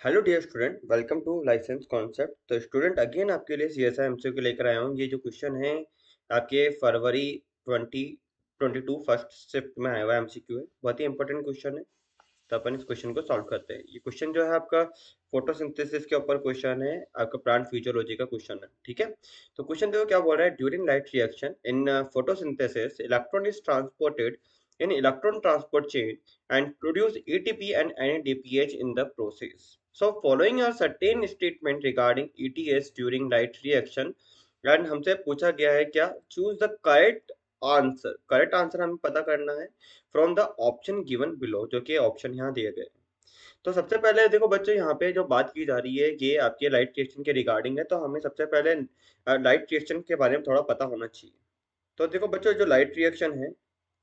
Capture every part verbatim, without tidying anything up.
Hello dear student, welcome to license concept. तो student again आपके लिए सी एस आई एमसीक्यू लेकर आया हूँ। ये जो क्वेश्चन है आपके फरवरी twenty twenty two first shift में आया हुआ एमसीक्यू है। बहुत ही इंपॉर्टेंट क्वेश्चन है। तो अपन इस क्वेश्चन को सॉल्व करते हैं। ये क्वेश्चन जो है आपका फोटोसिंथेसिस के ऊपर क्वेश्चन है, आपका प्लांट फिजियोलॉजी का क्वेश्चन है। ठीक है, तो क्वेश्चन देखो क्या बोल रहा है। During light reaction in photosynthesis electron is transported in electron transport chain and produce A T P and N A D P H in the process. So following are certain statement regarding E T S during light reaction and हमसे पूछा गया है क्या, choose the correct answer. Correct answer हमें पता करना है from the option given below, जो कि ऑप्शन यहाँ दिए गए। तो सबसे पहले देखो बच्चों, यहाँ पे जो बात की जा रही है ये आपके लाइट रिएक्शन के रिगार्डिंग है। तो हमें सबसे पहले लाइट रिएक्शन के बारे में थोड़ा पता होना चाहिए। तो देखो बच्चों, जो लाइट रिएक्शन है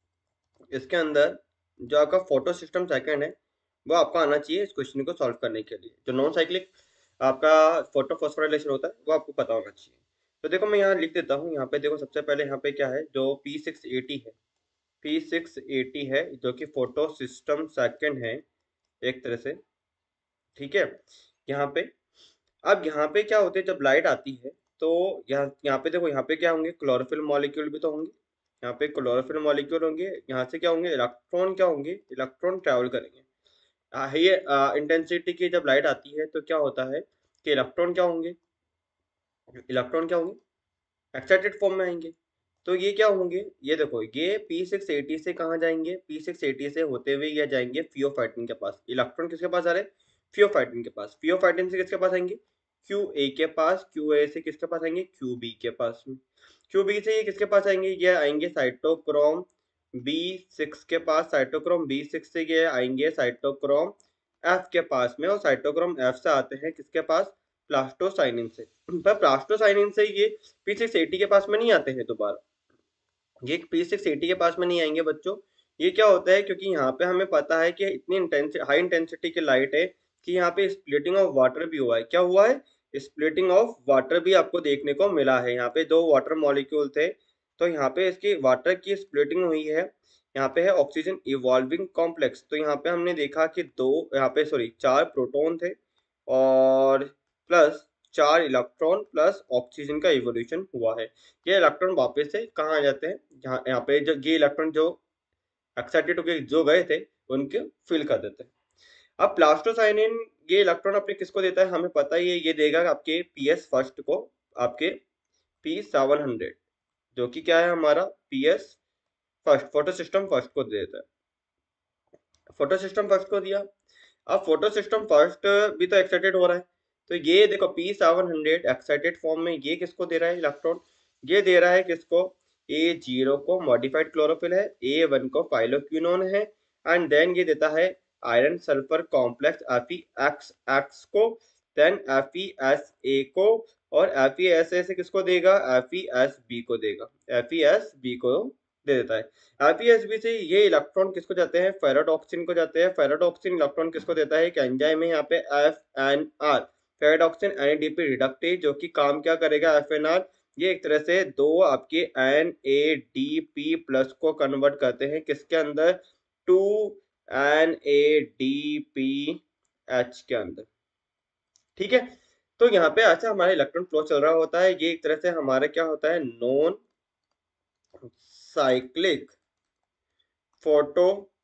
इसके अंदर जो आपका फोटो सिस्टम सेकंड है वो आपका आना चाहिए इस क्वेश्चन को सॉल्व करने के लिए। जो नॉन साइक्लिक आपका फोटो फॉस्फोराइलेशन होता है वो आपको पता होना चाहिए। तो देखो मैं यहाँ लिख देता हूँ। यहाँ पे देखो सबसे पहले यहाँ पे क्या है, जो पी सिक्स एटी है, पी सिक्स एटी है जो कि फोटो सिस्टम सेकंड है एक तरह से। ठीक है, यहाँ पे अब यहाँ पे क्या होते हैं जब लाइट आती है तो यहाँ यहाँ पे देखो, यहाँ पे क्या होंगे, क्लोरोफिल मॉलिक्यूल भी तो होंगे। यहाँ पे क्लोरोफिल मॉलिक्यूल होंगे, यहाँ से क्या होंगे, इलेक्ट्रॉन क्या होंगे, इलेक्ट्रॉन ट्रैवल करेंगे। आ, ये इंटेंसिटी की जब लाइट आती है तो क्या होता है कि इलेक्ट्रॉन क्या होंगे, इलेक्ट्रॉन क्या होंगे, एक्साइटेड फॉर्म में आएंगे। तो ये क्या होंगे, ये देखो ये पी सिक्स एटी से कहाँ जाएंगे, पी सिक्स एटी से होते हुए ये जाएंगे फियोफाइटिन के पास। इलेक्ट्रॉन किसके पास आ रहे हैं, फियोफाइटिन के पास। फियोफाइटिन से किसके पास आएंगे, क्यू ए के पास। क्यू ए से किसके पास आएंगे, क्यू बी के पास में। क्यू बी से ये किसके पास आएंगे, ये आएंगे साइटोक्रोम बी सिक्स के पास। साइटोक्रोम बी सिक्स से ये आएंगे साइटोक्रोम एफ के पास में, और साइटोक्रोम एफ से आते हैं किसके पास, प्लास्टोसाइनिन से। पर प्लास्टोसाइनिन से ये पी सिक्स एटी के पास में नहीं आते हैं दोबारा, ये पी सिक्स एटी के पास में नहीं आएंगे बच्चों। ये क्या होता है, क्योंकि यहाँ पे हमें पता है कि इतनी इंटेंसिटी हाई इंटेंसिटी की लाइट है कि यहाँ पे स्प्लिटिंग ऑफ वाटर भी हुआ है। क्या हुआ है, स्प्लिटिंग ऑफ वाटर भी आपको देखने को मिला है। यहाँ पे दो वाटर मॉलिक्यूल थे तो यहाँ पे इसकी वाटर की स्प्लिटिंग हुई है। यहाँ पे है ऑक्सीजन इवॉल्विंग कॉम्प्लेक्स। तो यहाँ पे हमने देखा कि दो यहाँ पे सॉरी चार प्रोटॉन थे और प्लस चार इलेक्ट्रॉन प्लस ऑक्सीजन का इवोल्यूशन हुआ है। ये इलेक्ट्रॉन वापस से कहाँ आ जाते हैं, जहाँ यहाँ पे जो ये इलेक्ट्रॉन जो एक्साइटेड होके जो गए थे उनके फिल कर देते हैं। अब प्लास्टोसाइनिन ये इलेक्ट्रॉन अपने किसको देता है, हमें पता ही है, ये देगा आपके पी एस फर्स्ट को, आपके पी सेवन हंड्रेड, जो कि क्या है हमारा P S first, photo system first को दे देता है। फोटो सिस्टम फर्स्ट को दिया। अब फोटो सिस्टम फर्स्ट भी तो एक्साइटेड हो रहा है। तो ये देखो P seven hundred excited form में ये किसको दे रहा है इलेक्ट्रॉन, ये दे रहा है किसको, ए जीरो को मॉडिफाइड क्लोरोफिल है, ए वन को फाइलोक्विनोन है, एंड देन ये देता है iron sulphur complex F E X X को, then F E S A को, और एफ ई एस ए से किसको देगा, एफ ई एस बी को देगा, एफ ई एस बी को दे देता है। एफ ई एस बी से ये इलेक्ट्रॉन किसको जाते हैं, फेराडॉक्सिन को जाते हैं। फेराडॉक्सिन इलेक्ट्रॉन किसको देता है, एक एंजाइम है यहाँ पे F N R, ferredoxin N A D P reductase, जो कि काम क्या करेगा, एफ एन आर ये एक तरह से दो आपके N A D P plus को कन्वर्ट करते हैं किसके अंदर, to N A D P H के अंदर। ठीक है, तो यहाँ पे अच्छा हमारा इलेक्ट्रॉन फ्लो चल रहा होता है। ये एक तरह से हमारा क्या होता है, नॉन साइक्लिक फोटो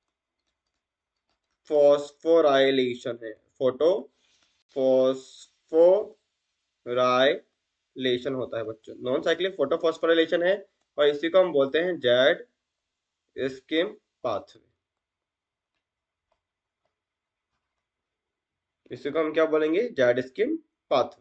फॉस्फोराइलेशन है, फोटो फॉस्फोराइलेशन होता है बच्चों, नॉन साइक्लिक फोटो फॉस्फोराइलेशन है। और इसी को हम बोलते हैं जेड स्किम पाथवे। इसी को हम क्या बोलेंगे, जेड स्किम पाथवे।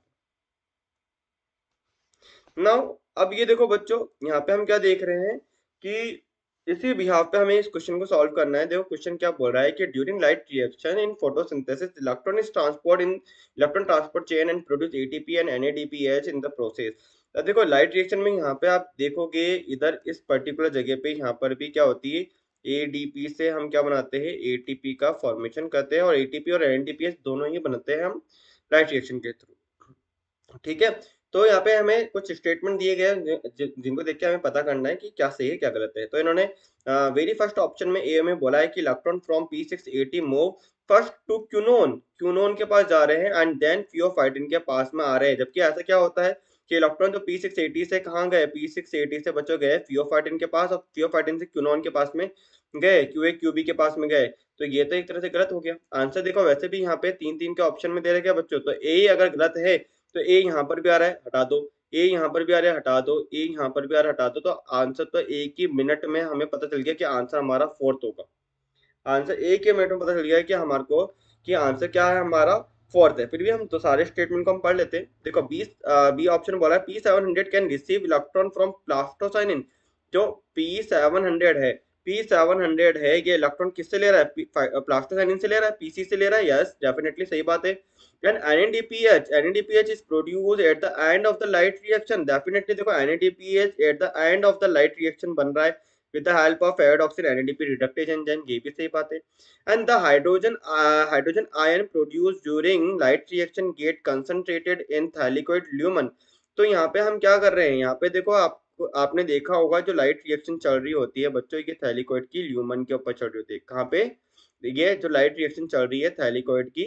नाउ अब ये देखो बच्चों, यहाँ पे हम क्या देख रहे हैं कि इसी बिहाफ पे हमें इस क्वेश्चन को सॉल्व करना है। देखो क्वेश्चन क्या बोल रहा है कि during light reaction in photosynthesis electron is transport in electron transport chain and produce ATP and NADPH in the process. अब देखो लाइट रिएक्शन में यहाँ पे आप देखोगे इधर इस पर्टिकुलर जगह पे यहाँ पर भी क्या होती है, एडीपी से हम क्या बनाते हैं, एटीपी का फॉर्मेशन करते हैं, और एटीपी और एनएडीपीएच दोनों ही बनाते हैं हम लाइट रिएक्शन के थ्रू। ठीक है, तो यहाँ पे हमें कुछ स्टेटमेंट दिए गए हैं जि- जि- जिनको देख के हमें पता करना है कि क्या सही है क्या गलत है। तो इन्होंने वेरी फर्स्ट ऑप्शन में ए में बोला है कि electron from P six eighty move first to quinone, quinone के पास जा रहे हैं एंड देन फियोफाइटिन के पास में आ रहे हैं। जबकि ऐसा क्या होता है कि इलेक्ट्रॉन तो पी सिक्स एटी से कहाँ गए, पी सिक्स एटी से बच्चों गए फियोफाइटिन के पास, और फियोफाइटिन से क्यूनोन के पास में गए, क्यूए क्यूबी के पास में गए। तो ये तो एक तरह से गलत हो गया आंसर। देखो वैसे भी यहाँ पे तीन तीन के ऑप्शन में दे रखे बच्चों, तो ए अगर गलत है तो ए यहाँ पर भी आ रहा है हटा दो, ए यहाँ पर भी आ रहा है हटा दो, ए यहाँ पर भी आ रहा है हटा दो। तो आंसर तो एक ही मिनट में हमें पता चल गया कि आंसर हमारा फोर्थ होगा। आंसर एक ही मिनट में पता चल गया है कि हमारे को कि आंसर क्या है हमारा, फोर्थ है। फिर भी हम तो सारे स्टेटमेंट को हम पढ़ लेते हैं। देखो बी बी ऑप्शन बोला है P seven hundred can receive electron from plastocyanin. जो पी सेवन हंड्रेड है, पी सेवन हंड्रेड है, ये इलेक्ट्रॉन किससे ले रहा है, प्लास्टोसाइनिन से ले रहा है, पीसी से ले रहा है। यस डेफिनेटली सही बात है। And N N D P H, N N D P H is produce at the end of the light reaction. Definitely देखो N N D P H at the end of the light reaction बन रहा है with the help of pyridoxine N A D P reductase enzyme, ये भी सही बात है। and the hydrogen uh, hydrogen ion produced during light reaction get concentrated in thylakoid lumen। तो यहाँ पे हम क्या कर रहे हैं, यहाँ पे देखो आप आपने देखा होगा जो लाइट रिएक्शन चल रही होती है बच्चों, ये थैलिकोइड की ल्यूमन के ऊपर चल रही होती है। कहाँ पे, ये जो लाइट रिएक्शन चल रही है थैलिकोइड की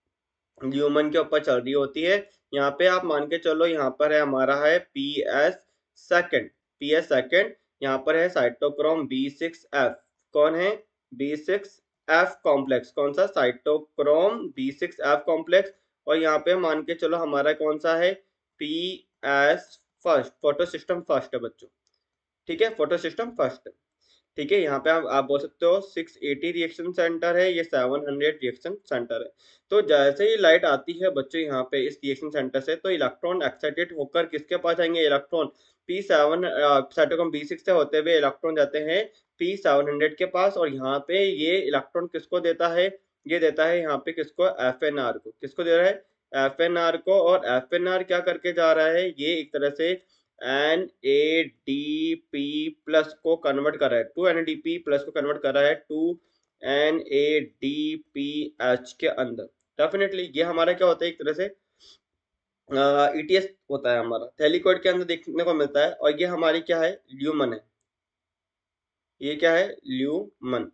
ल्यूमन के ऊपर चल रही होती है। यहाँ पे आप मान के चलो, यहाँ पर है हमारा है P S second, P S second, यहाँ पर है साइटोक्रोम बी सिक्स एफ। कौन है, बी सिक्स एफ कॉम्प्लेक्स, कौन सा, cytochrome B six F complex. और यहाँ पे मान के चलो हमारा कौन सा है, P S first, photo system first है बच्चों। ठीक है, फोटो सिस्टम फर्स्ट है। ठीक है, यहाँ पे आप, आप बोल सकते हो सिक्स एटी रिएक्शन सेंटर है, ये सेवन हंड्रेड रिएक्शन सेंटर है। तो जैसे ही लाइट आती है बच्चों यहाँ पे इस रिएक्शन सेंटर से, तो इलेक्ट्रॉन एक्साइटेड होकर किसके पास जाएंगे, electron P seven cytochrome B six से होते हुए इलेक्ट्रॉन जाते हैं पी सेवन हंड्रेड के पास। और यहाँ पे ये इलेक्ट्रॉन किसको देता है, ये देता है यहाँ पे किसको, एफ एन आर को। किसको दे रहा है, एफ एन आर को। और एफ एन आर क्या करके जा रहा है, ये एक तरह से N A D P plus को कन्वर्ट कर रहा है, to N A D P plus को कन्वर्ट कर रहा है to N A D P H के अंदर। डेफिनेटली ये हमारा क्या होता है, एक तरह से ई टी एस होता है हमारा, थैलिकोइड के अंदर देखने को मिलता है। और ये हमारी क्या है, ल्यूमन है, ये क्या है, ल्यूमन।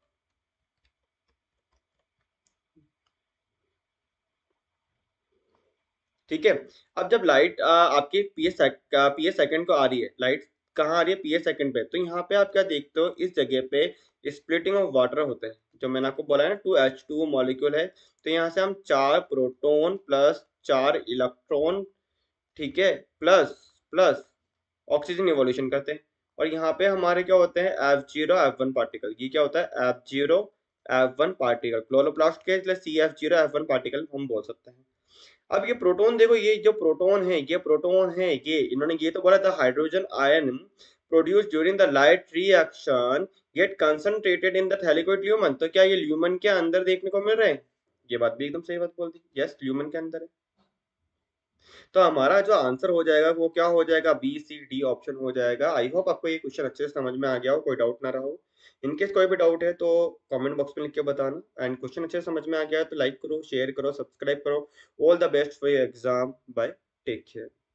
ठीक है, अब जब लाइट आपके P S P S second को आ रही है, लाइट कहाँ आ रही है, पी एस सेकंड पे, तो यहाँ पे आप क्या देखते हो, इस जगह पे स्प्लिटिंग ऑफ वाटर होता है। जो मैंने आपको बोला है ना, टू एच टू मॉलिक्यूल है, तो यहाँ से हम चार प्रोटोन प्लस चार इलेक्ट्रॉन, ठीक है, प्लस प्लस ऑक्सीजन इवोल्यूशन करते हैं। और यहाँ पे हमारे क्या होते हैं, F zero F one particle. ये क्या होता है, F zero F one particle, chloroplast के लिए C F zero F one particle हम बोल सकते हैं। अब ये प्रोटॉन देखो, ये जो प्रोटॉन है, ये प्रोटॉन है, ये इन्होंने ये तो बोला था hydrogen ion produce during the light reaction get concentrated in the thylakoid lumen. तो क्या ये ल्यूमन के अंदर देखने को मिल रहे हैं, ये बात भी एकदम सही बात बोल दी, यस ल्यूमन के अंदर है। तो हमारा जो आंसर हो जाएगा वो क्या हो जाएगा, बी सी डी ऑप्शन हो जाएगा। आई होप आपको ये क्वेश्चन अच्छे से समझ में आ गया हो, कोई डाउट ना रहा हो। इनकेस कोई भी डाउट है तो कमेंट बॉक्स में लिख के बताना। एंड क्वेश्चन अच्छे से समझ में आ गया है तो लाइक करो, शेयर करो, सब्सक्राइब करो। All the best for your exam, bye, take care.